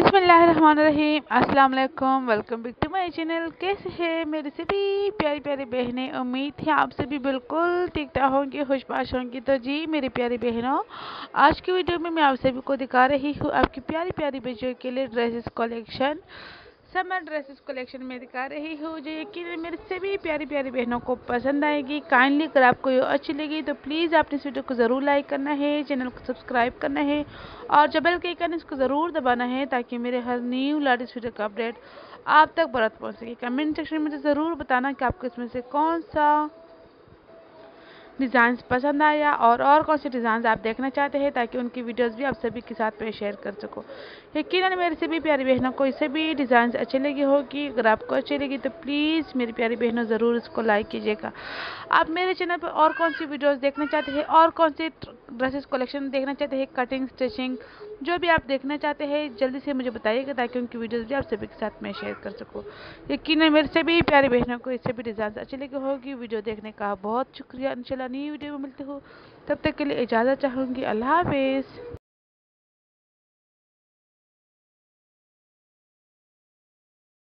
बिस्मिल्लाहिर्रहमानिर्रहीम। अस्सलाम वालेकुम। Welcome back to my channel. कैसे हैं मेरी सभी प्यारी प्यारी बहनें? उम्मीद है आप सभी बिल्कुल ठीक ठाक होंगी, खुशबाश होंगी। तो जी मेरी प्यारी बहनों, आज की वीडियो में मैं आप सभी को दिखा रही हूँ आपकी प्यारी प्यारी बच्चों के लिए dresses collection, summer dresses collection में दिखा रही हूँ जो यकीन मेरे सभी प्यारी प्यारी बहनों को पसंद आएगी। काइंडली अगर आपको ये अच्छी लगी तो प्लीज़ आपने इस वीडियो को ज़रूर लाइक करना है, चैनल को सब्सक्राइब करना है और जो बेल के आइकन इसको ज़रूर दबाना है ताकि मेरे हर न्यू लेटेस्ट वीडियो का अपडेट आप तक बरत पहुँच सके। कमेंट सेक्शन में मुझे ज़रूर बताना कि आपको इसमें से कौन सा डिज़ाइंस पसंद आया और कौन से डिज़ाइन आप देखना चाहते हैं ताकि उनकी वीडियोस भी आप सभी के साथ में शेयर कर सको। यकीनन मेरे सभी प्यारी बहनों को ये सभी डिज़ाइंस अच्छे लगे होगी। अगर आपको अच्छी लगी तो प्लीज़ मेरी प्यारी बहनों ज़रूर इसको लाइक कीजिएगा। आप मेरे चैनल पर और कौन सी वीडियोस देखना चाहते हैं और कौन सी ड्रेसेस कलेक्शन देखना चाहते हैं, कटिंग स्टिचिंग जो भी आप देखना चाहते हैं जल्दी से मुझे बताइएगा ताकि उनकी वीडियोस भी आप सभी के साथ में शेयर कर सकूँ। यकीनन मेरे सभी प्यारी बहनों को इससे भी डिज़ाइन अच्छी लगी होगी। वीडियो देखने का बहुत शुक्रिया। इंशाल्लाह नई वीडियो में मिलते हो, तब तक के लिए इजाज़त चाहूँगी। अल्लाह हाफिज़।